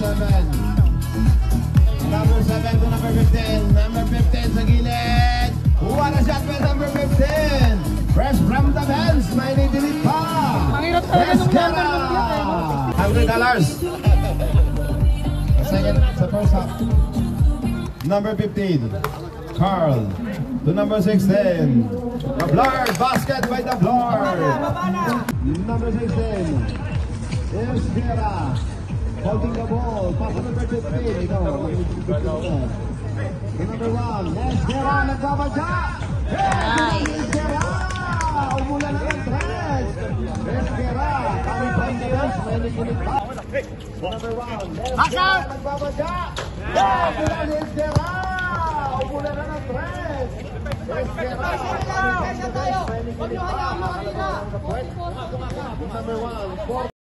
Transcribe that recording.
11. Number 7 to number 15. Number 15 sa gilid. What a shot with number 15. Fresh from the bench. May nitilit pa. Esguerra. $100. Second sa first half. Number 15. Carl to number 16. The Blard. Basket by the Blard. Number 16. Esguerra. Holding the ball. Pass to number 15. Ikaw. Number 1. Esguerra. Nagbabadya. Esguerra. Umulan na ng tres. Esguerra. Kami pa yung defense. May nikulit pa. Number 1. Esguerra. Nagbabadya. Umulan ni Esguerra. Umulan na ng tres. Esguerra. Kami pa yung defense. May nikulit pa. Number 1.